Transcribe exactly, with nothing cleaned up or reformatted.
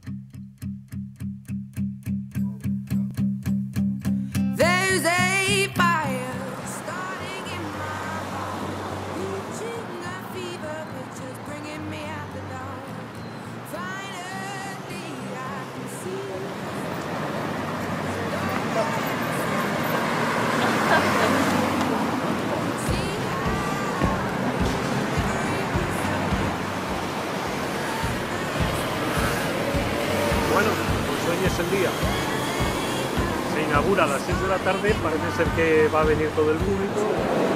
There's a fire starting in my heart, reaching a fever pitch, is bringing me out the dark. Finally, I can see. Bueno, pues hoy es el día. Se inaugura a las seis de la tarde, parece ser que va a venir todo el público.